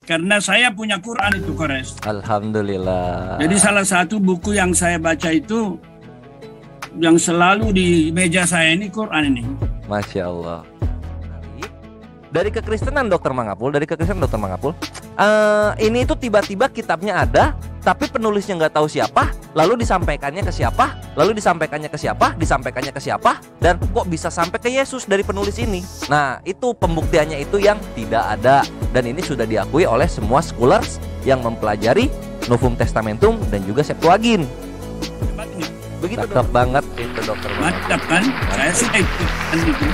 Karena saya punya Quran itu, Kores. Alhamdulillah. Jadi salah satu buku yang saya baca itu, yang selalu di meja saya ini Quran ini. Masya Allah. Dari kekristenan Dokter Mangapul, ini itu tiba-tiba kitabnya ada, tapi penulisnya nggak tahu siapa, lalu disampaikannya ke siapa, dan kok bisa sampai ke Yesus dari penulis ini. Nah, itu pembuktiannya itu yang tidak ada, dan ini sudah diakui oleh semua scholars yang mempelajari Novum Testamentum dan juga Septuagint. Begitu cocok banget itu Dokter. Mantap kan? Saya sudah ikutan itu.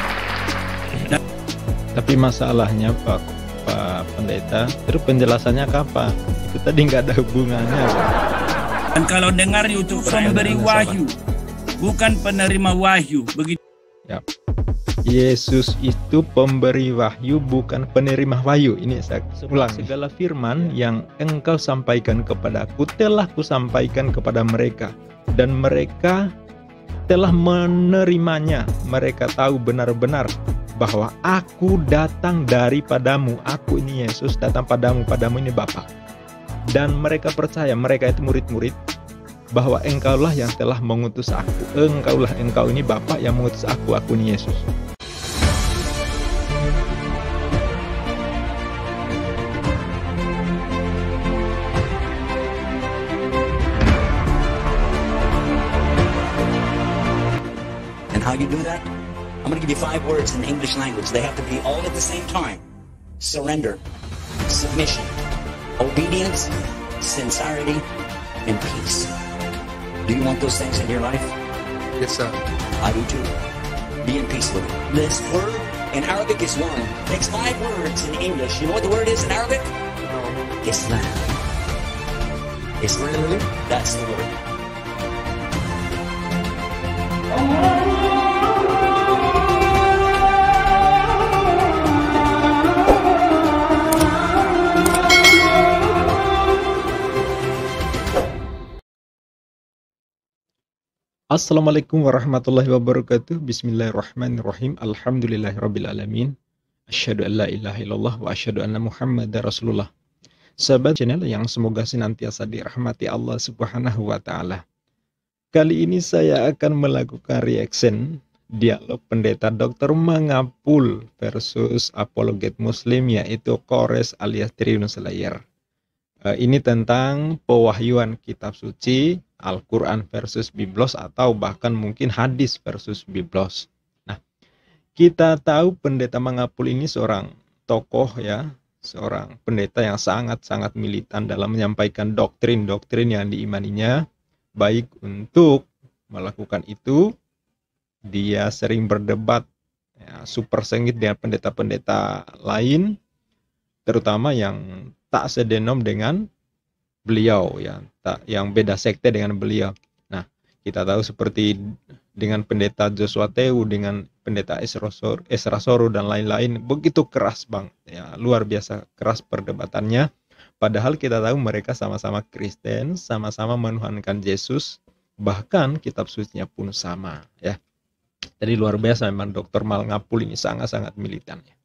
Tapi masalahnya Pak Pendeta, terus penjelasannya kapan? Itu tadi nggak ada hubungannya. Dan kalau dengar YouTube pemberi wahyu, bukan penerima wahyu, begitu. Ya. Yesus itu pemberi wahyu, bukan penerima wahyu. Ini saya ulang. Segala firman yang engkau sampaikan kepadaku telah kusampaikan kepada mereka, dan mereka telah menerimanya. Mereka tahu benar-benar bahwa aku datang daripadamu. Aku ini Yesus datang padamu ini Bapa. Dan mereka percaya, mereka itu murid-murid, bahwa engkaulah yang telah mengutus aku. Engkau ini Bapa yang mengutus aku ini Yesus. And how you do that? I'm going to give you 5 words in the English language. They have to be all at the same time. Surrender, submission, obedience, sincerity, and peace. Do you want those things in your life? Yes, sir. I do too. Be in peace with it. This word in Arabic is one. Takes 5 words in English. You know what the word is in Arabic? No. Islam. Islam. Really? That's the word. Assalamualaikum warahmatullahi wabarakatuh. Bismillahirrahmanirrahim. Alhamdulillahirrabbilalamin. Asyhadu an la ilaha illallah wa asyhadu anna Muhammadar Rasulullah. Sahabat channel yang semoga senantiasa dirahmati Allah Subhanahu wa taala. Kali ini saya akan melakukan reaction dialog Pendeta Dr. Mangapul versus apologet Muslim, yaitu Kores alias Tribun Slayer. Ini tentang pewahyuan kitab suci, Al-Quran versus Biblos, atau bahkan mungkin hadis versus Biblos. Nah, kita tahu Pendeta Mangapul ini seorang tokoh ya, seorang pendeta yang sangat-sangat militan dalam menyampaikan doktrin-doktrin yang diimaninya. Baik untuk melakukan itu, dia sering berdebat ya, super sengit dengan pendeta-pendeta lain, terutama yang tak sedenom dengan beliau ya, yang beda sekte dengan beliau. Nah, kita tahu seperti dengan pendeta Joshua Teu, dengan pendeta Ezra Soru dan lain-lain, begitu keras bang, ya luar biasa keras perdebatannya. Padahal kita tahu mereka sama-sama Kristen, sama-sama menuhankan Yesus, bahkan kitab sucinya pun sama ya. Jadi luar biasa memang Dr. Mangapul ini sangat-sangat militan ya.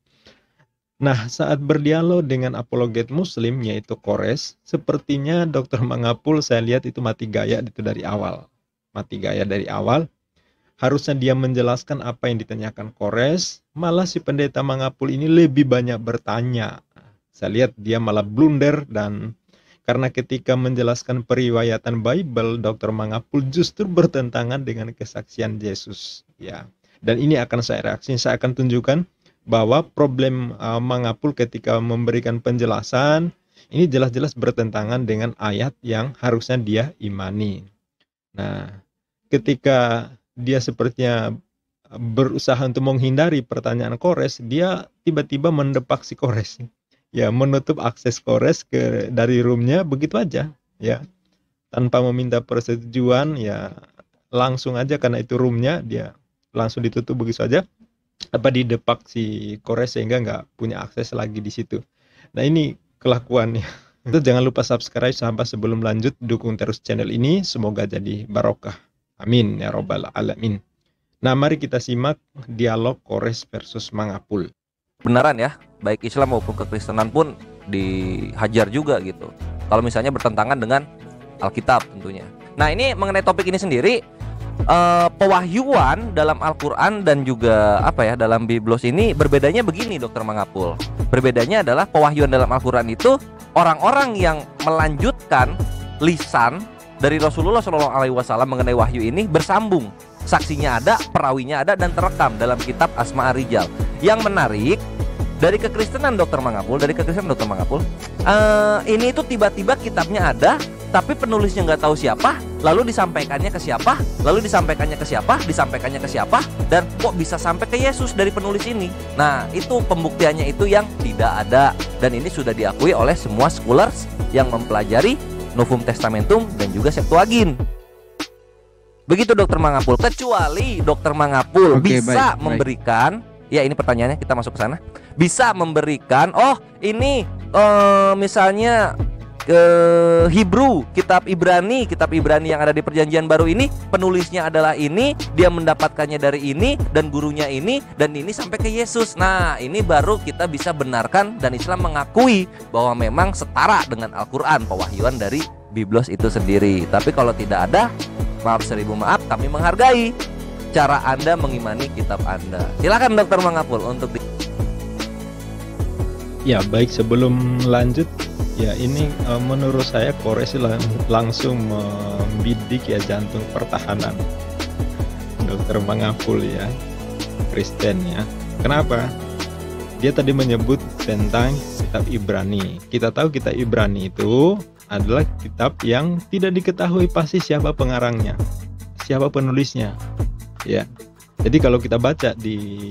Nah, saat berdialog dengan apologet Muslim yaitu Kores, sepertinya Dr. Mangapul saya lihat itu mati gaya itu dari awal. Mati gaya dari awal. Harusnya dia menjelaskan apa yang ditanyakan Kores, malah si Pendeta Mangapul ini lebih banyak bertanya. Saya lihat dia malah blunder, dan karena ketika menjelaskan periwayatan Bible, Dr. Mangapul justru bertentangan dengan kesaksian Yesus. Ya. Dan ini akan saya reaksi, saya akan tunjukkan bahwa problem Mangapul ketika memberikan penjelasan ini jelas-jelas bertentangan dengan ayat yang harusnya dia imani. Nah, ketika dia sepertinya berusaha untuk menghindari pertanyaan Kores, dia tiba-tiba mendepak si Kores. Ya, menutup akses Kores dari roomnya begitu aja, ya. Tanpa meminta persetujuan, ya langsung aja karena itu roomnya, dia langsung ditutup begitu saja. Didepak si Kores sehingga nggak punya akses lagi di situ. Nah, ini kelakuannya. Itu jangan lupa subscribe sahabat sebelum lanjut, dukung terus channel ini, semoga jadi barokah. Amin ya robbal alamin. Nah, mari kita simak dialog Kores versus Mangapul. Beneran ya, baik Islam maupun kekristenan pun dihajar juga gitu. Kalau misalnya bertentangan dengan Alkitab tentunya. Nah, ini mengenai topik ini sendiri, pewahyuan dalam Al-Quran dan juga dalam Biblos ini berbedanya begini, Dokter Mangapul. Berbedanya adalah pewahyuan dalam Al-Quran itu orang-orang yang melanjutkan lisan dari Rasulullah SAW mengenai wahyu ini bersambung. Saksinya ada, perawinya ada, dan terekam dalam kitab Asma Ar-Rijal. Yang menarik dari kekristenan Dokter Mangapul, ini itu tiba-tiba kitabnya ada, tapi penulisnya nggak tahu siapa, lalu disampaikannya ke siapa, disampaikannya ke siapa, dan kok bisa sampai ke Yesus dari penulis ini. Nah, itu pembuktiannya itu yang tidak ada, dan ini sudah diakui oleh semua scholars yang mempelajari Novum Testamentum dan juga Septuagint. Begitu Dokter Mangapul, kecuali Dokter Mangapul bisa memberikan, ya ini pertanyaannya, kita masuk ke sana. Bisa memberikan, misalnya Hebrew, kitab Ibrani yang ada di Perjanjian Baru ini, penulisnya adalah ini, dia mendapatkannya dari ini, dan gurunya ini, dan ini sampai ke Yesus. Nah, ini baru kita bisa benarkan dan Islam mengakui bahwa memang setara dengan Al-Quran, pewahyuan dari Biblos itu sendiri. Tapi kalau tidak ada, maaf seribu maaf, kami menghargai cara Anda mengimani kitab Anda. Silakan Dokter Mangapul untuk Ya, baik, sebelum lanjut, ya ini menurut saya Kores langsung membidik ya jantung pertahanan Dokter Mangapul ya, Kristen ya. Kenapa? Dia tadi menyebut tentang kitab Ibrani. Kita tahu kitab Ibrani itu adalah kitab yang tidak diketahui pasti siapa pengarangnya, siapa penulisnya. Ya. Jadi kalau kita baca di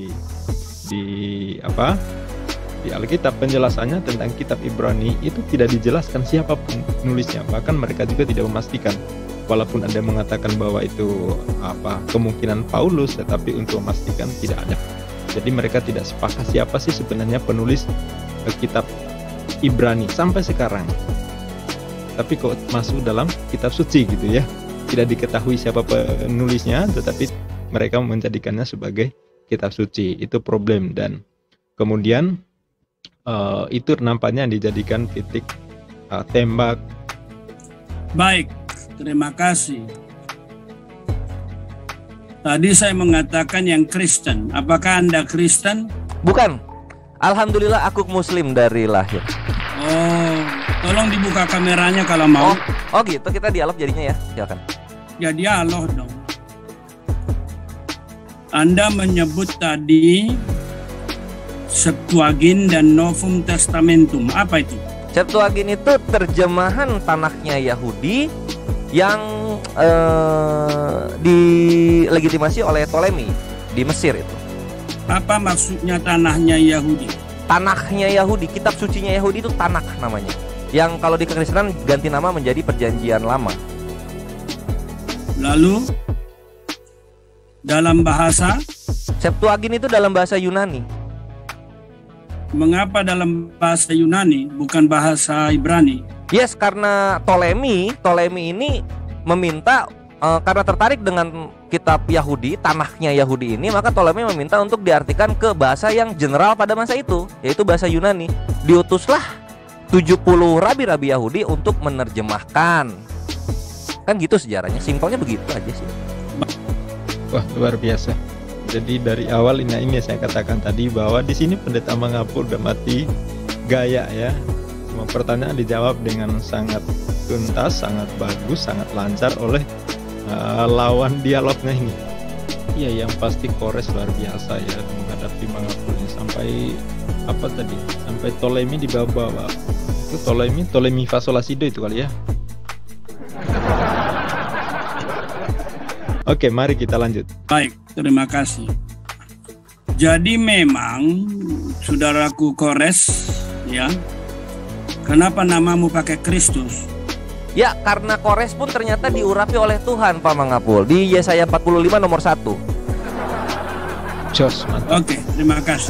Alkitab, penjelasannya tentang kitab Ibrani itu tidak dijelaskan siapa penulisnya. Bahkan mereka juga tidak memastikan. Walaupun ada mengatakan bahwa itu kemungkinan Paulus, tetapi untuk memastikan tidak ada. Jadi mereka tidak sepakat siapa sih sebenarnya penulis kitab Ibrani sampai sekarang. Tapi kok masuk dalam kitab suci gitu ya. Tidak diketahui siapa penulisnya, tetapi mereka menjadikannya sebagai kitab suci. Itu problem. Dan kemudian itu nampaknya dijadikan titik tembak. Baik, terima kasih. Tadi saya mengatakan yang Kristen. Apakah Anda Kristen? Bukan. Alhamdulillah aku Muslim dari lahir. Oh, tolong dibuka kameranya kalau mau. Oh gitu, kita dialog jadinya ya. Silakan. Ya dialog dong. Anda menyebut tadi Septuagint dan Novum Testamentum. Apa itu? Septuagint itu terjemahan Tanakh-nya Yahudi yang dilegitimasi oleh Ptolemy di Mesir itu. Apa maksudnya Tanakh-nya Yahudi? Tanakh-nya Yahudi, kitab sucinya Yahudi itu Tanakh namanya. Yang kalau di kekristenan ganti nama menjadi Perjanjian Lama. Lalu dalam bahasa Septuagint itu dalam bahasa Yunani. Mengapa dalam bahasa Yunani bukan bahasa Ibrani? Yes, karena Ptolemy ini meminta karena tertarik dengan kitab Yahudi, Tanakh-nya Yahudi ini, maka Ptolemy meminta untuk diartikan ke bahasa yang general pada masa itu, yaitu bahasa Yunani. Diutuslah 70 rabi-rabi Yahudi untuk menerjemahkan. Kan gitu sejarahnya, simpelnya begitu aja sih. Wah, luar biasa. Jadi dari awal ini saya katakan tadi bahwa di sini Pendeta Mangapul udah mati gaya ya. Semua pertanyaan dijawab dengan sangat tuntas, sangat bagus, sangat lancar oleh lawan dialognya ini. Iya, yang pasti Kores luar biasa ya menghadapi Mangapul ini sampai sampai Ptolemy dibawa-bawa. Itu Ptolemy Fasolasido itu kali ya. Oke, mari kita lanjut. Baik, terima kasih. Jadi memang, saudaraku Kores, ya, kenapa namamu pakai Kristus? Ya, karena Kores pun ternyata diurapi oleh Tuhan, Pak Mangapul. Di Yesaya 45 nomor 1. Jos, mantap. Oke, terima kasih.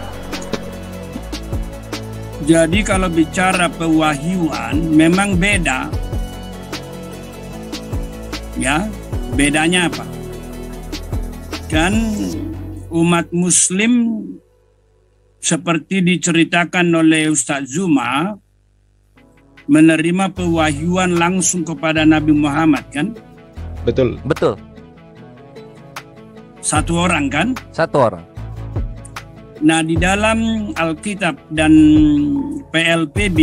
Jadi kalau bicara pewahyuan, memang beda. Ya, bedanya apa? Kan umat Muslim seperti diceritakan oleh Ustadz Zuma, menerima pewahyuan langsung kepada Nabi Muhammad kan? Betul. Betul. Satu orang kan? Satu orang. Nah, di dalam Alkitab dan PLPB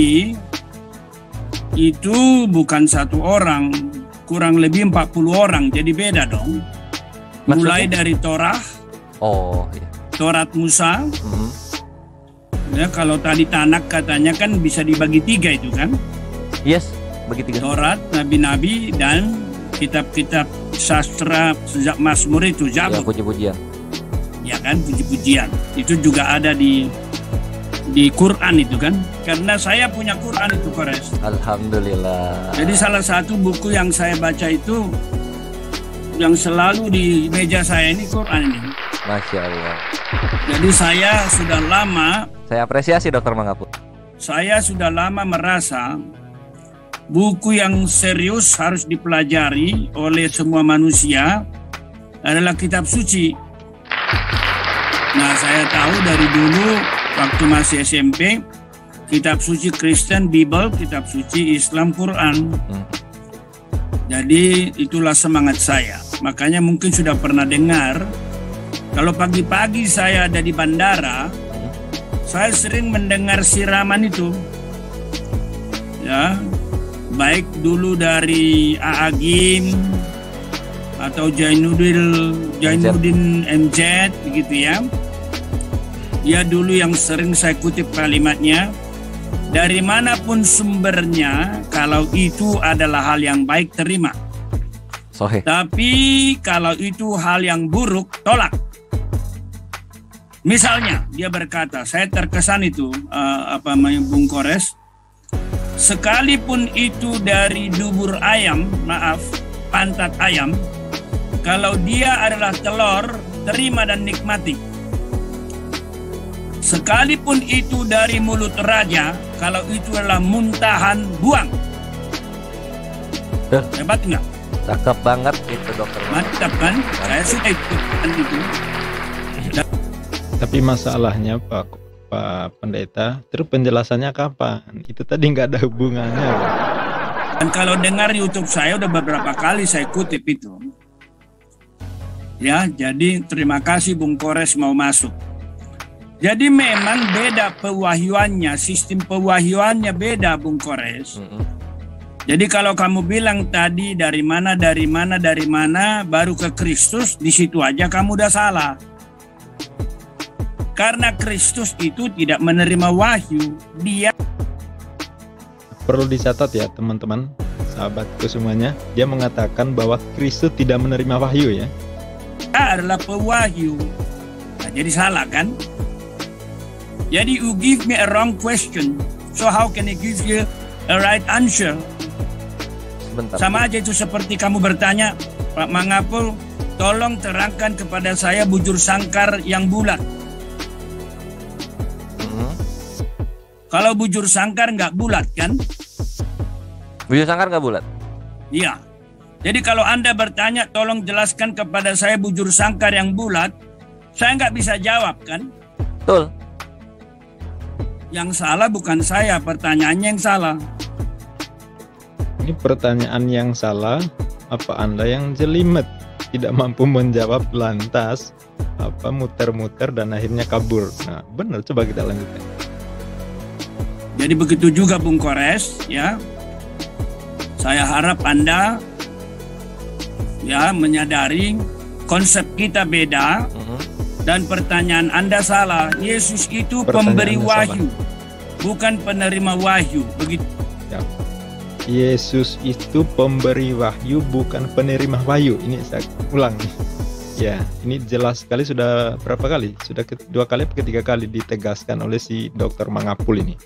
itu bukan satu orang, kurang lebih 40 orang, jadi beda dong. Mulai Maksudnya? dari Torah, Oh, iya. Torat Musa. Ya, kalau tadi Tanak katanya kan bisa dibagi 3 itu kan? Yes, begitu kan. Torat, Nabi-Nabi, dan kitab-kitab sastra sejak Mazmur itu, Ya, Zabur. puji-pujian. Ya kan, puji-pujian. Itu juga ada di Quran itu kan? Karena saya punya Quran itu, Kores. Alhamdulillah. Jadi salah satu buku yang saya baca itu, yang selalu di meja saya ini Quran ini. Masya Allah. Jadi saya sudah lama Saya apresiasi Dokter Mangapul. merasa buku yang serius harus dipelajari oleh semua manusia adalah kitab suci. Nah, saya tahu dari dulu waktu masih SMP, kitab suci Kristen, Bible, kitab suci Islam, Quran. Jadi itulah semangat saya. Makanya mungkin sudah pernah dengar, kalau pagi-pagi saya ada di bandara, saya sering mendengar siraman itu. Ya, baik dulu dari Aagim atau Jainuddin MZ begitu ya. Dia dulu yang sering saya kutip kalimatnya, dari manapun sumbernya, kalau itu adalah hal yang baik terima. Sohe. Tapi kalau itu hal yang buruk tolak. Misalnya dia berkata, saya terkesan itu Bung Kores, sekalipun itu dari dubur ayam, pantat ayam, kalau dia adalah telur, terima dan nikmati. Sekalipun itu dari mulut raja, kalau itu adalah muntahan, buang. Hebat nggak? Cakep banget itu Dokter. Mantap kan? Saya suka itu. Tapi masalahnya Pak Pendeta, terus penjelasannya kapan? Itu tadi nggak ada hubungannya. Pak. Dan kalau dengar YouTube saya udah beberapa kali saya kutip itu. Ya, jadi terima kasih Bung Kores mau masuk. Jadi memang beda pewahyuannya, sistem pewahyuannya beda Bung Kores. Jadi kalau kamu bilang tadi dari mana, baru ke Kristus, di situ aja kamu udah salah. Karena Kristus itu tidak menerima wahyu, dia Perlu dicatat ya teman-teman, sahabatku semuanya, dia mengatakan bahwa Kristus tidak menerima wahyu ya. adalah pewahyu. Nah, jadi salah kan? Jadi you give me a wrong question, so how can I give you a right answer? Sebentar. Sama aja itu seperti kamu bertanya, Pak Mangapul, tolong terangkan kepada saya bujur sangkar yang bulat. Kalau bujur sangkar nggak bulat kan? Bujur sangkar nggak bulat? Iya. Jadi kalau Anda bertanya, tolong jelaskan kepada saya bujur sangkar yang bulat, saya nggak bisa jawab kan? Betul. Yang salah bukan saya, pertanyaannya yang salah. Ini pertanyaan yang salah, apa Anda yang jelimet, tidak mampu menjawab, lantas muter-muter dan akhirnya kabur. Nah, benar, coba kita lanjutkan. Jadi begitu juga Bung Kores, ya. Saya harap Anda ya menyadari konsep kita beda dan pertanyaan Anda salah. Yesus itu pemberi wahyu, bukan penerima wahyu. Begitu. Ya. Yesus itu pemberi wahyu, bukan penerima wahyu. Ini saya ulang nih. Ya, ini jelas sekali, sudah berapa kali? Sudah kedua kali, ketiga kali ditegaskan oleh si Dokter Mangapul ini.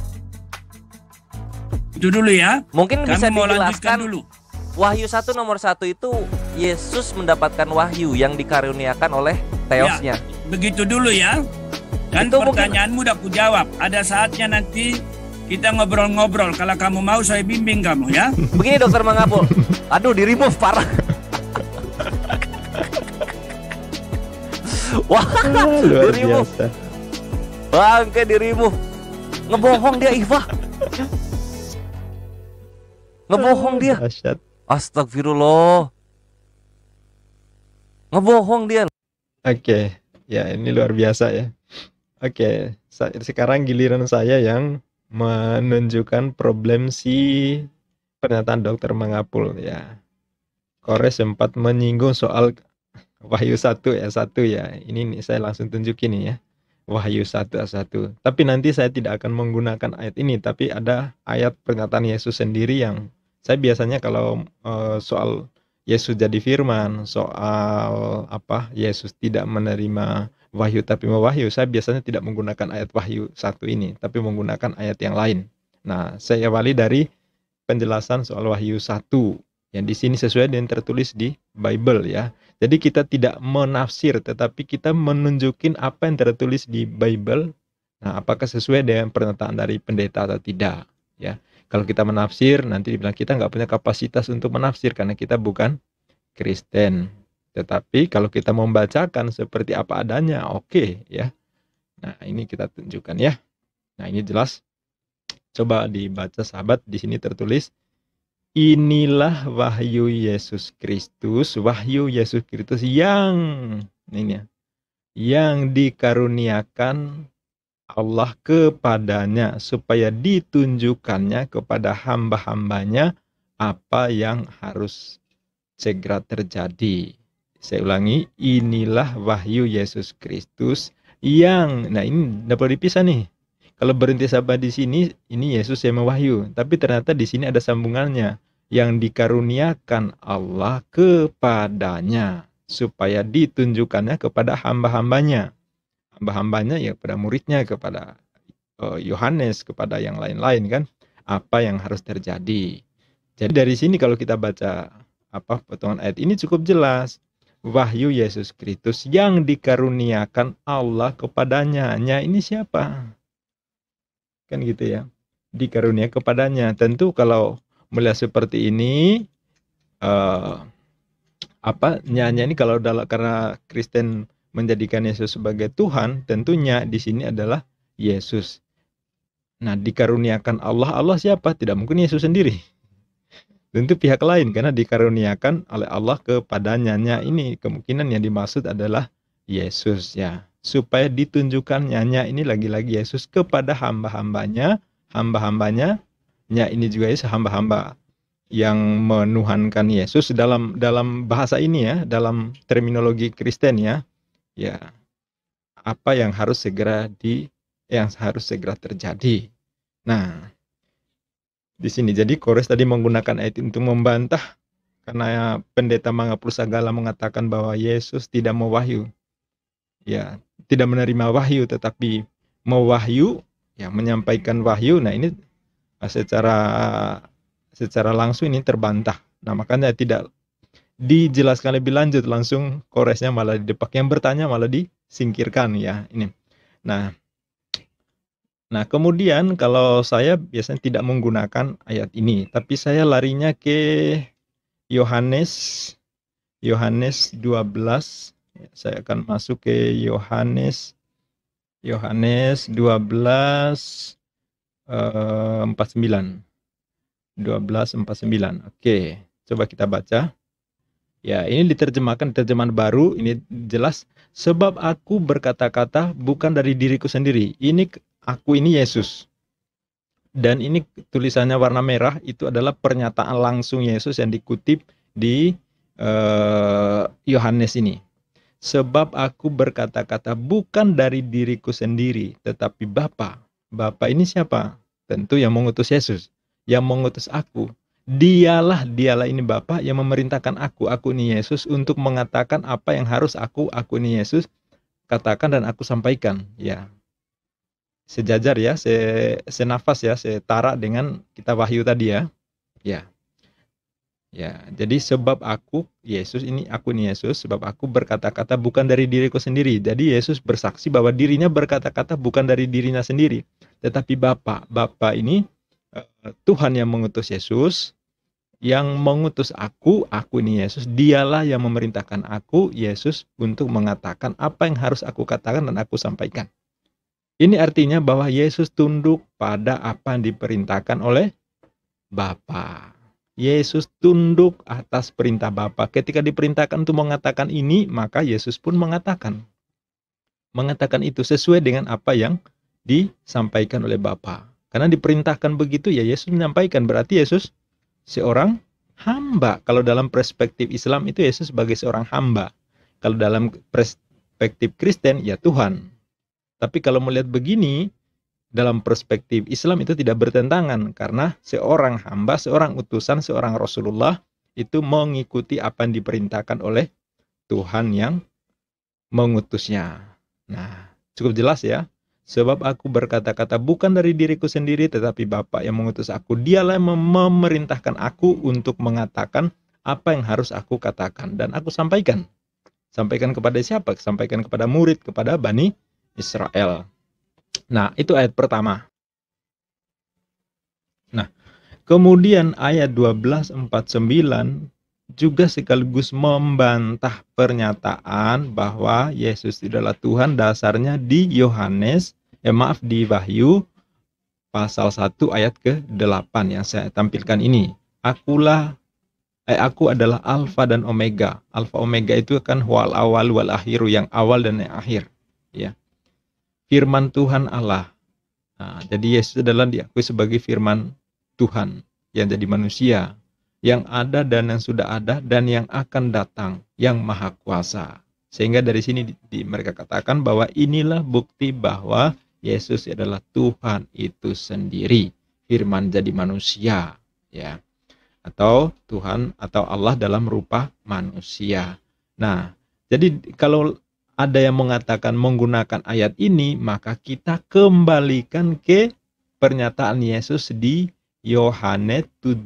Itu dulu ya. Mungkin Kami bisa mau lanjutkan dijelaskan dulu. Wahyu 1 nomor 1 itu Yesus mendapatkan wahyu yang dikaruniakan oleh Theosnya. Ya, begitu dulu ya. Dan Itu pertanyaanmu udah kujawab. Ada saatnya nanti kita ngobrol-ngobrol. Kalau kamu mau saya bimbing kamu ya. Begini Dokter Mangapul. Aduh, di remove parah. Wah, Luar di remove. biasa. Bangke dirimu. Ngebohong dia, Iva. Ngebohong dia. Dahsyat. Astagfirullah. Ngebohong dia. Oke, ya ini luar biasa ya. Oke, sekarang giliran saya yang menunjukkan problem si pernyataan Dokter Mangapul ya. Kores sempat menyinggung soal Wahyu 1 ayat 1 ya. Ini nih, saya langsung tunjukin nih ya. Wahyu 1 ayat 1. Tapi nanti saya tidak akan menggunakan ayat ini, tapi ada ayat pernyataan Yesus sendiri yang saya biasanya kalau soal Yesus jadi firman, soal apa Yesus tidak menerima wahyu tapi mewahyu, saya biasanya tidak menggunakan ayat Wahyu 1 ini, tapi menggunakan ayat yang lain. Nah, saya awali dari penjelasan soal Wahyu 1 yang di sini sesuai dengan tertulis di Bible ya. Jadi kita tidak menafsir, tetapi kita menunjukin apa yang tertulis di Bible. Nah, apakah sesuai dengan pernyataan dari pendeta atau tidak ya. Kalau kita menafsir, nanti dibilang kita nggak punya kapasitas untuk menafsir karena kita bukan Kristen. Tetapi kalau kita membacakan seperti apa adanya, oke ya. Nah, ini kita tunjukkan ya. Nah, ini jelas. Coba dibaca sahabat, di sini tertulis, inilah wahyu Yesus Kristus, wahyu Yesus Kristus yang ini ya, yang dikaruniakan Allah kepadanya supaya ditunjukkannya kepada hamba-hambanya apa yang harus segera terjadi. Saya ulangi, inilah wahyu Yesus Kristus yang, nah ini dapat dipisah nih. Kalau berhenti sampai di sini, ini Yesus yang mewahyu, tapi ternyata di sini ada sambungannya, yang dikaruniakan Allah kepadanya supaya ditunjukkannya kepada hamba-hambanya. Hamba-hambanya ya kepada muridnya, kepada Yohanes, kepada yang lain-lain kan, apa yang harus terjadi. Jadi dari sini kalau kita baca potongan ayat ini cukup jelas, wahyu Yesus Kristus yang dikaruniakan Allah kepadanya. Nya ini siapa? Kan gitu ya, dikarunia kepadanya. Tentu kalau melihat seperti ini, nyanya ini kalau karena Kristen menjadikan Yesus sebagai Tuhan, tentunya di sini adalah Yesus. Nah, dikaruniakan Allah, Allah siapa? Tidak mungkin Yesus sendiri. Tentu pihak lain, karena dikaruniakan oleh Allah kepadanya. Ini kemungkinan yang dimaksud adalah Yesus ya. Supaya ditunjukkan nyanya ini lagi-lagi Yesus kepada hamba-hambanya. Hamba-hambanya, nya ini juga Yesus, hamba-hamba yang menuhankan Yesus dalam bahasa ini ya, dalam terminologi Kristen ya. Ya, apa yang harus segera terjadi. Nah, di sini jadi Kores tadi menggunakan ayat itu untuk membantah karena pendeta Mangapul Sagala mengatakan bahwa Yesus tidak mewahyu. Ya, tidak menerima wahyu tetapi mewahyu, ya menyampaikan wahyu. Nah, ini secara langsung ini terbantah. Nah, makanya tidak dijelaskan lebih lanjut, langsung Koresnya malah didepak, yang bertanya malah disingkirkan ya ini. Nah kemudian kalau saya biasanya tidak menggunakan ayat ini, tapi saya larinya ke Yohanes 12. Saya akan masuk ke Yohanes 12 49. Oke, coba kita baca. Ya, ini diterjemahkan terjemahan baru, ini jelas, sebab aku berkata-kata bukan dari diriku sendiri. Ini aku ini Yesus. Dan ini tulisannya warna merah, itu adalah pernyataan langsung Yesus yang dikutip di Yohanes ini. Sebab aku berkata-kata bukan dari diriku sendiri, tetapi Bapa. Bapa ini siapa? Tentu yang mengutus Yesus, yang mengutus aku. Dialah ini Bapa yang memerintahkan aku ini Yesus, untuk mengatakan apa yang harus aku ini Yesus katakan dan aku sampaikan. Ya, sejajar ya, senafas ya, setara dengan kita Wahyu tadi ya. Ya, jadi sebab aku Yesus ini, aku ini Yesus, sebab aku berkata-kata bukan dari diriku sendiri. Jadi Yesus bersaksi bahwa dirinya berkata-kata bukan dari dirinya sendiri, tetapi Bapa ini Tuhan yang mengutus Yesus, yang mengutus aku ini Yesus, dialah yang memerintahkan aku, Yesus, untuk mengatakan apa yang harus aku katakan dan aku sampaikan. Ini artinya bahwa Yesus tunduk pada apa yang diperintahkan oleh Bapa. Yesus tunduk atas perintah Bapa. Ketika diperintahkan untuk mengatakan ini, maka Yesus pun mengatakan itu sesuai dengan apa yang disampaikan oleh Bapa. Karena diperintahkan begitu, ya Yesus menyampaikan. Berarti Yesus seorang hamba. Kalau dalam perspektif Islam itu Yesus sebagai seorang hamba. Kalau dalam perspektif Kristen, ya Tuhan. Tapi kalau melihat begini, dalam perspektif Islam itu tidak bertentangan. Karena seorang hamba, seorang utusan, seorang Rasulullah itu mengikuti apa yang diperintahkan oleh Tuhan yang mengutusnya. Nah, cukup jelas ya. Sebab aku berkata-kata bukan dari diriku sendiri, tetapi Bapa yang mengutus aku. Dialah yang memerintahkan aku untuk mengatakan apa yang harus aku katakan. Dan aku sampaikan. Sampaikan kepada siapa? Sampaikan kepada murid, kepada Bani Israel. Nah, itu ayat pertama. Nah, kemudian ayat 12:49 juga sekaligus membantah pernyataan bahwa Yesus adalah Tuhan dasarnya di di Wahyu pasal 1 ayat ke-8 yang saya tampilkan ini. Aku adalah Alfa dan Omega. Alfa Omega itu kan wal awal wal akhiru, yang awal dan yang akhir, ya. Firman Tuhan Allah. Nah, jadi Yesus adalah diakui sebagai firman Tuhan yang jadi manusia, yang ada dan yang sudah ada dan yang akan datang, yang maha kuasa. Sehingga dari sini mereka katakan bahwa inilah bukti bahwa Yesus adalah Tuhan itu sendiri, firman jadi manusia, ya. Atau Tuhan atau Allah dalam rupa manusia. Nah, jadi kalau ada yang mengatakan menggunakan ayat ini, maka kita kembalikan ke pernyataan Yesus di Yohanes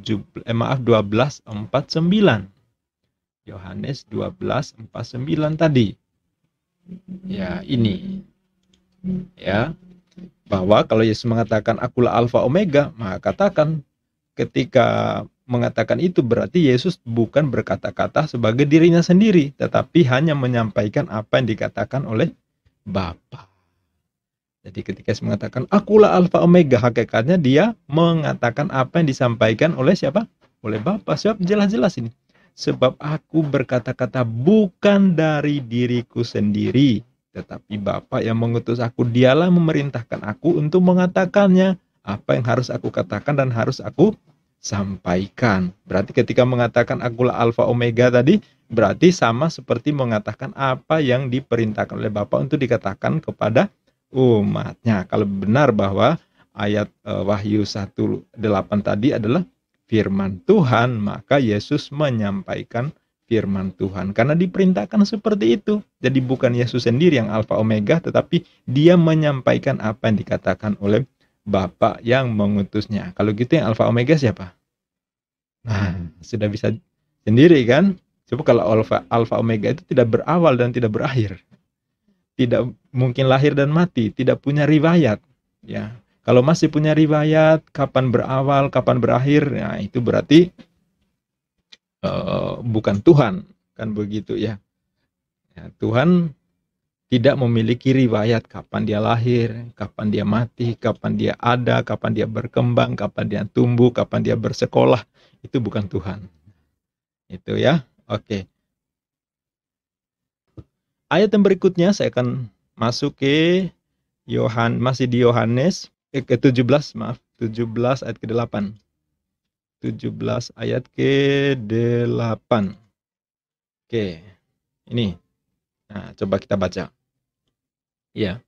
12:49. Yohanes 12:49 tadi. Ya, ini. Ya. Bahwa kalau Yesus mengatakan akulah Alfa Omega, maka katakan ketika mengatakan itu berarti Yesus bukan berkata-kata sebagai dirinya sendiri, tetapi hanya menyampaikan apa yang dikatakan oleh Bapa. Jadi ketika Yesus mengatakan akulah Alfa Omega, hakikatnya dia mengatakan apa yang disampaikan oleh siapa? Oleh Bapa. Sebab jelas-jelas ini. Sebab aku berkata-kata bukan dari diriku sendiri, tetapi Bapa yang mengutus aku, dialah memerintahkan aku untuk mengatakannya, apa yang harus aku katakan dan harus aku sampaikan. Berarti ketika mengatakan akulah Alfa Omega tadi, berarti sama seperti mengatakan apa yang diperintahkan oleh Bapa untuk dikatakan kepada umatnya. Kalau benar bahwa ayat Wahyu 1:8 tadi adalah firman Tuhan, maka Yesus menyampaikan firman Tuhan. Karena diperintahkan seperti itu. Jadi bukan Yesus sendiri yang Alfa Omega, tetapi dia menyampaikan apa yang dikatakan oleh Bapa yang mengutusnya. Kalau gitu yang Alfa Omega siapa? Nah, sudah bisa sendiri kan? Coba kalau Alfa Omega itu tidak berawal dan tidak berakhir. Tidak mungkin lahir dan mati, tidak punya riwayat, ya. Kalau masih punya riwayat, kapan berawal, kapan berakhir, nah itu berarti bukan Tuhan, kan begitu ya. Ya, Tuhan tidak memiliki riwayat kapan dia lahir, kapan dia mati, kapan dia ada, kapan dia berkembang, kapan dia tumbuh, kapan dia bersekolah. Itu bukan Tuhan. Itu ya. Oke. Ayat yang berikutnya saya akan masuk ke masih di Yohanes ke-17, 17 ayat ke-8. 17 ayat ke-8. Oke. Ini. Nah, coba kita baca. Ya.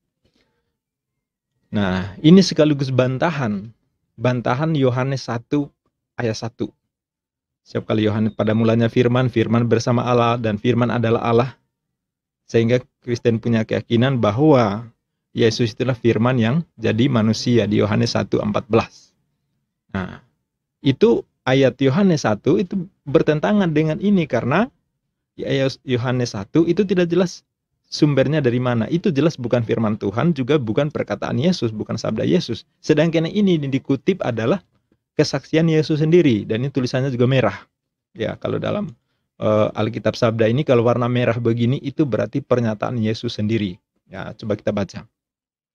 Nah, ini sekaligus bantahan Yohanes 1 ayat 1. Setiap kali Yohanes pada mulanya firman bersama Allah dan firman adalah Allah. Sehingga Kristen punya keyakinan bahwa Yesus itulah firman yang jadi manusia di Yohanes 1:14. Nah, itu ayat Yohanes 1 itu bertentangan dengan ini karena Yohanes 1 itu tidak jelas sumbernya dari mana. Itu jelas bukan firman Tuhan, juga bukan perkataan Yesus, bukan sabda Yesus. Sedangkan ini dikutip adalah kesaksian Yesus sendiri, dan ini tulisannya juga merah. Ya, kalau dalam Alkitab Sabda ini kalau warna merah begini itu berarti pernyataan Yesus sendiri. Ya, coba kita baca.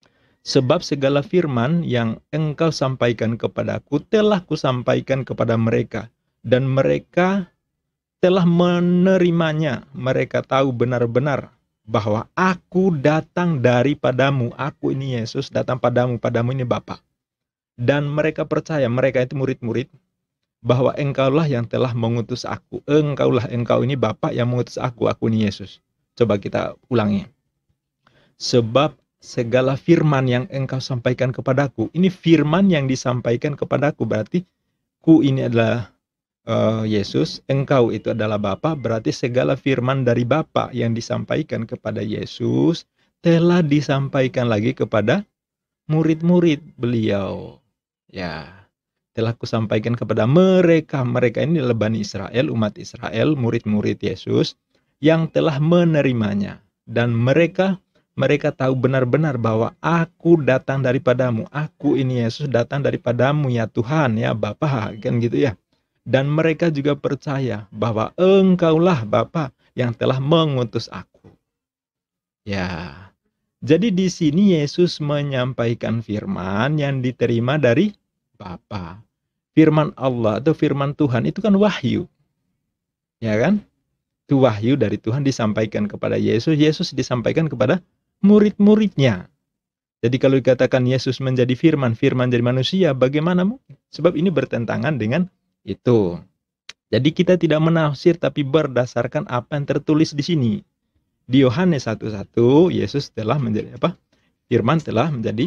Sebab segala firman yang engkau sampaikan kepadaku telah kusampaikan kepada mereka, dan mereka telah menerimanya. Mereka tahu benar-benar bahwa aku datang daripadamu. Aku ini Yesus datang padamu, padamu ini Bapa. Dan mereka percaya, mereka itu murid-murid, bahwa engkaulah yang telah mengutus aku. Engkau ini Bapa yang mengutus aku ini Yesus. Coba kita ulangi. Sebab segala firman yang engkau sampaikan kepadaku, ini firman yang disampaikan kepadaku, berarti ku ini adalah Yesus, engkau itu adalah Bapa, berarti segala firman dari Bapa yang disampaikan kepada Yesus telah disampaikan lagi kepada murid-murid beliau. Ya, telah kusampaikan kepada mereka. Mereka ini adalah Bani Israel, umat Israel, murid-murid Yesus yang telah menerimanya. Dan mereka tahu benar-benar bahwa aku datang daripadamu. Aku ini Yesus datang daripadamu ya Tuhan, ya Bapa, kan gitu ya. Dan mereka juga percaya bahwa engkaulah Bapa yang telah mengutus aku. Ya. Jadi di sini Yesus menyampaikan firman yang diterima dari Bapa. Firman Allah atau firman Tuhan itu kan wahyu. Ya kan? Itu wahyu dari Tuhan disampaikan kepada Yesus. Yesus disampaikan kepada murid-muridnya. Jadi kalau dikatakan Yesus menjadi firman, firman jadi manusia, bagaimana mungkin? Sebab ini bertentangan dengan itu. Jadi kita tidak menafsir tapi berdasarkan apa yang tertulis di sini. Di Yohanes 1:1 Yesus telah menjadi apa? Firman telah menjadi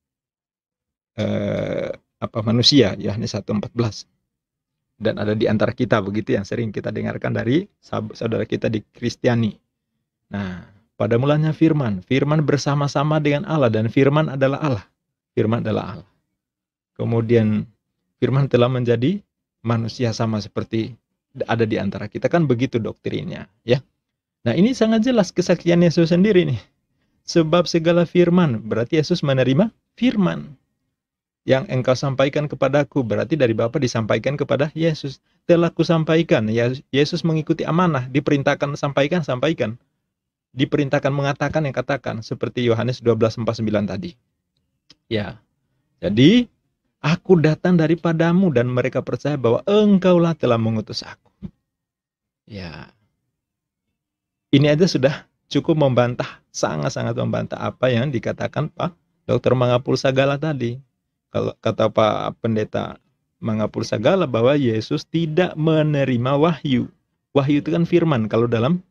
manusia, Yohanes 1:14. Dan ada di antara kita begitu yang sering kita dengarkan dari saudara kita di Kristiani. Nah, pada mulanya firman bersama-sama dengan Allah, dan firman adalah Allah. Firman adalah Allah. Kemudian firman telah menjadi manusia sama seperti ada di antara kita, kan begitu doktrinnya, ya. Nah, ini sangat jelas kesaksian Yesus sendiri nih. Sebab segala firman, berarti Yesus menerima firman. Yang engkau sampaikan kepadaku, berarti dari Bapa disampaikan kepada Yesus. Telah kusampaikan. Yesus mengikuti amanah, diperintahkan sampaikan. Diperintahkan mengatakan yang katakan, seperti Yohanes 12:49 tadi. Ya. Jadi aku datang daripadamu, dan mereka percaya bahwa engkaulah telah mengutus aku. Ya. Ini aja sudah cukup membantah, sangat-sangat membantah apa yang dikatakan Pak Dr. Mangapul-Sagala tadi. Kalau kata Pak Pendeta Mangapul-Sagala bahwa Yesus tidak menerima wahyu. Wahyu itu kan firman. Kalau dalam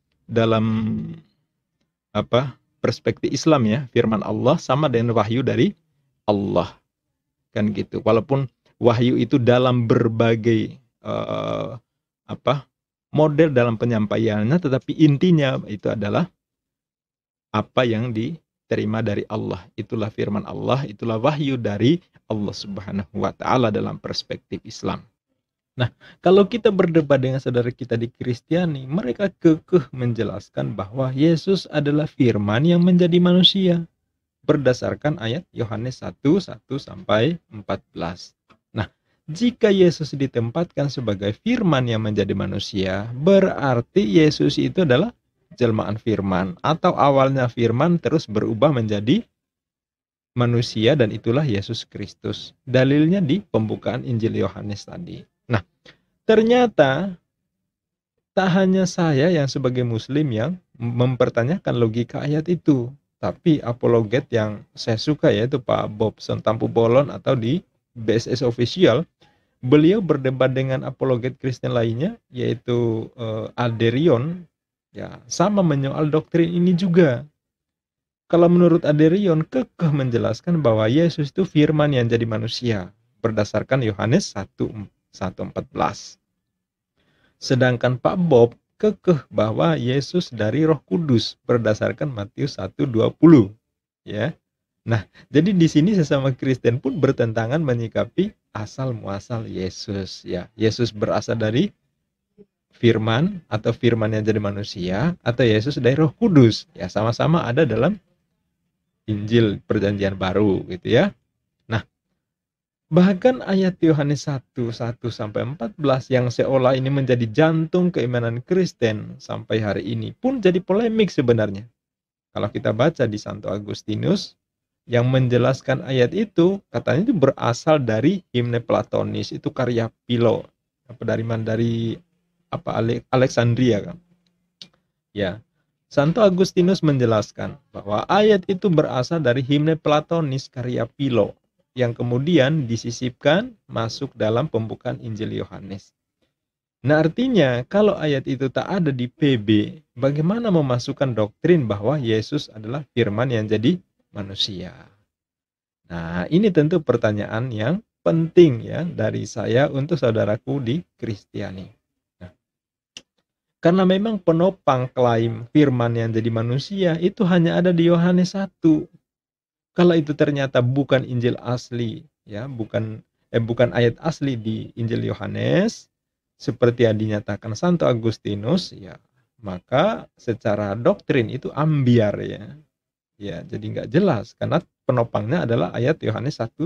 perspektif Islam ya, firman Allah sama dengan wahyu dari Allah. Kan gitu. Walaupun wahyu itu dalam berbagai model dalam penyampaiannya, tetapi intinya itu adalah apa yang diterima dari Allah. Itulah firman Allah, itulah wahyu dari Allah Subhanahu wa Ta'ala dalam perspektif Islam. Nah, kalau kita berdebat dengan saudara kita di Kristiani, mereka kekeh menjelaskan bahwa Yesus adalah firman yang menjadi manusia berdasarkan ayat Yohanes 1:1-14. Nah, jika Yesus ditempatkan sebagai firman yang menjadi manusia, berarti Yesus itu adalah jelmaan firman, atau awalnya firman terus berubah menjadi manusia, dan itulah Yesus Kristus. Dalilnya di pembukaan Injil Yohanes tadi. Nah, ternyata tak hanya saya yang sebagai muslim yang mempertanyakan logika ayat itu, tapi apologet yang saya suka yaitu Pak Bobson Tampu Bolon atau di BSS Official, beliau berdebat dengan apologet Kristen lainnya yaitu Aderion, ya, sama menyoal doktrin ini juga. Kalau menurut Aderion kekeh menjelaskan bahwa Yesus itu firman yang jadi manusia berdasarkan Yohanes 1:14. Sedangkan Pak Bob kekeh bahwa Yesus dari Roh Kudus berdasarkan Matius 1:20, ya. Nah, jadi di sini sesama Kristen pun bertentangan menyikapi asal muasal Yesus, ya. Yesus berasal dari firman atau firman yang jadi manusia, atau Yesus dari Roh Kudus, ya, sama-sama ada dalam Injil Perjanjian Baru gitu ya. Nah, bahkan ayat Yohanes 1:1-14 yang seolah ini menjadi jantung keimanan Kristen sampai hari ini pun jadi polemik sebenarnya. Kalau kita baca di Santo Agustinus yang menjelaskan ayat itu katanya itu berasal dari himne Platonis, itu karya Philo. Dari mana? Dari Alexandria kan. Ya. Santo Agustinus menjelaskan bahwa ayat itu berasal dari himne Platonis karya Philo yang kemudian disisipkan masuk dalam pembukaan Injil Yohanes. Nah, artinya kalau ayat itu tak ada di PB, bagaimana memasukkan doktrin bahwa Yesus adalah firman yang jadi manusia? Nah, ini tentu pertanyaan yang penting ya dari saya untuk saudaraku di Kristiani. Nah, karena memang penopang klaim firman yang jadi manusia itu hanya ada di Yohanes 1. Kalau itu ternyata bukan Injil asli, ya, bukan ayat asli di Injil Yohanes, seperti yang dinyatakan Santo Agustinus, ya, maka secara doktrin itu ambiar ya. Ya, jadi nggak jelas karena penopangnya adalah ayat Yohanes 1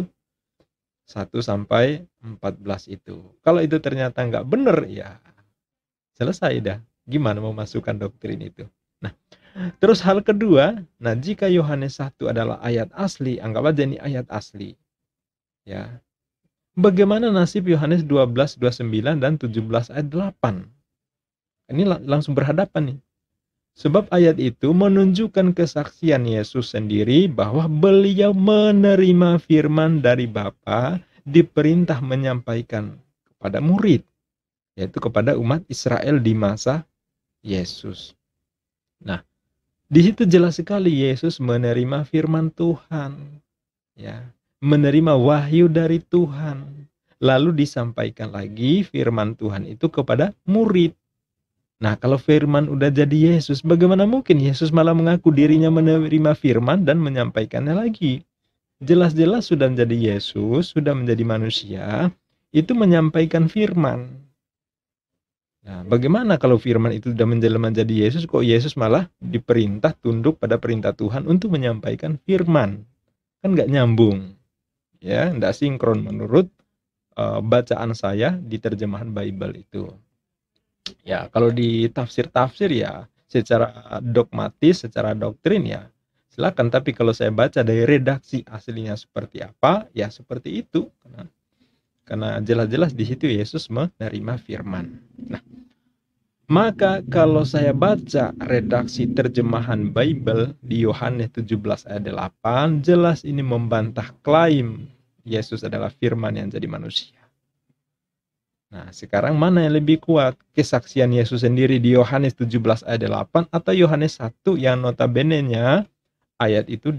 sampai 14 itu. Kalau itu ternyata nggak benar, ya selesai dah. Gimana memasukkan doktrin itu? Nah, terus hal kedua, nah jika Yohanes 1 adalah ayat asli, anggap aja ini ayat asli. Ya. Bagaimana nasib Yohanes 12:29 dan 17 ayat 8? Ini langsung berhadapan nih. Sebab ayat itu menunjukkan kesaksian Yesus sendiri bahwa beliau menerima firman dari Bapa, diperintah menyampaikan kepada murid, yaitu kepada umat Israel di masa Yesus. Nah, di situ jelas sekali Yesus menerima firman Tuhan, ya, menerima wahyu dari Tuhan, lalu disampaikan lagi firman Tuhan itu kepada murid. Nah, kalau firman udah jadi Yesus, bagaimana mungkin Yesus malah mengaku dirinya menerima firman dan menyampaikannya lagi? Jelas-jelas sudah menjadi Yesus, sudah menjadi manusia, itu menyampaikan firman. Nah, bagaimana kalau firman itu sudah menjelma menjadi Yesus, kok Yesus malah diperintah tunduk pada perintah Tuhan untuk menyampaikan firman? Kan nggak nyambung. Ya, nggak sinkron menurut bacaan saya di terjemahan Bible itu. Ya, kalau di tafsir-tafsir ya secara dogmatis, secara doktrin ya silakan. Tapi kalau saya baca dari redaksi aslinya seperti apa, ya seperti itu. Karena jelas-jelas di situ Yesus menerima firman. Nah, maka kalau saya baca redaksi terjemahan Bible di Yohanes 17 ayat 8, jelas ini membantah klaim Yesus adalah firman yang jadi manusia. Nah, sekarang mana yang lebih kuat? Kesaksian Yesus sendiri di Yohanes 17 ayat 8 atau Yohanes 1 yang notabene-nya ayat itu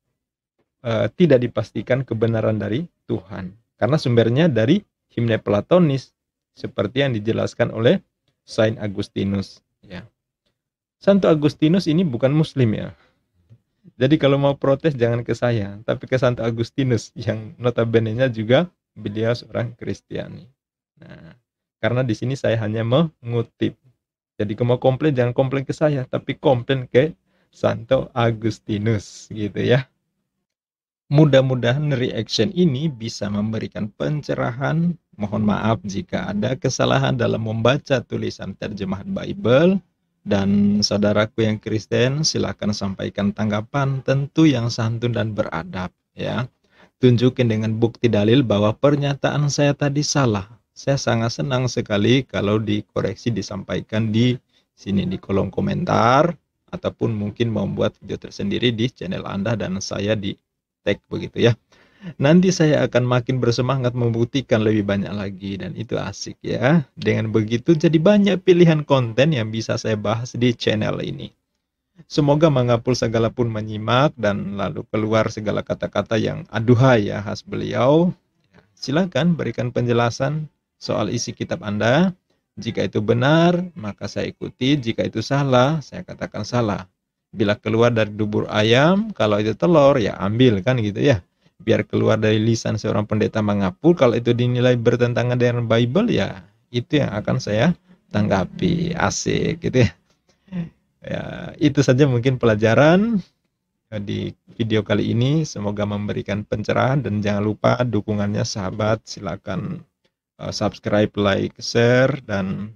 tidak dipastikan kebenaran dari Tuhan. Karena sumbernya dari himne Platonis seperti yang dijelaskan oleh Saint Agustinus, ya. Santo Agustinus ini bukan muslim ya. Jadi kalau mau protes jangan ke saya, tapi ke Santo Agustinus yang notabene-nya juga beliau seorang Kristiani. Nah, karena di sini saya hanya mengutip. Jadi kalau mau komplain jangan komplain ke saya, tapi komplain ke Santo Agustinus gitu ya. Mudah-mudahan reaction ini bisa memberikan pencerahan. Mohon maaf jika ada kesalahan dalam membaca tulisan terjemahan Bible. Dan saudaraku yang Kristen, silakan sampaikan tanggapan tentu yang santun dan beradab ya. Tunjukin dengan bukti dalil bahwa pernyataan saya tadi salah. Saya sangat senang sekali kalau dikoreksi, disampaikan di sini di kolom komentar, ataupun mungkin membuat video tersendiri di channel Anda dan saya di tag begitu ya. Nanti saya akan makin bersemangat membuktikan lebih banyak lagi dan itu asik ya. Dengan begitu jadi banyak pilihan konten yang bisa saya bahas di channel ini. Semoga mengapul segala pun menyimak dan lalu keluar segala kata-kata yang aduhai ya khas beliau. Silakan berikan penjelasan soal isi kitab Anda. Jika itu benar, maka saya ikuti. Jika itu salah, saya katakan salah. Bila keluar dari dubur ayam, kalau itu telur, ya ambil kan gitu ya. Biar keluar dari lisan seorang pendeta mengapul, kalau itu dinilai bertentangan dengan Bible, ya itu yang akan saya tanggapi. Asik gitu ya. Ya, itu saja mungkin pelajaran di video kali ini. Semoga memberikan pencerahan dan jangan lupa dukungannya sahabat. Silakan subscribe, like, share dan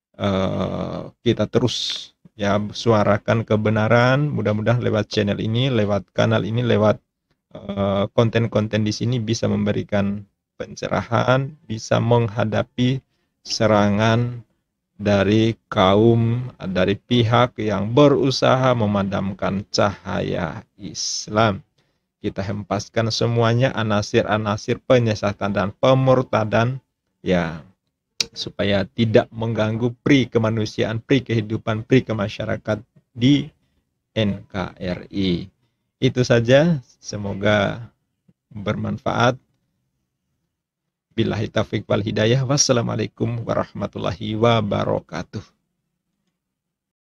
kita terus ya suarakan kebenaran. Mudah-mudahan lewat channel ini, lewat kanal ini, lewat konten-konten di sini bisa memberikan pencerahan, bisa menghadapi serangan dari dari pihak yang berusaha memadamkan cahaya Islam. Kita hempaskan semuanya anasir-anasir penyesatan dan pemurtadan ya, supaya tidak mengganggu pri kemanusiaan, pri kehidupan, pri kemasyarakat di NKRI. Itu saja, semoga bermanfaat. Billahi taufiq wal hidayah. Wassalamualaikum warahmatullahi wabarakatuh.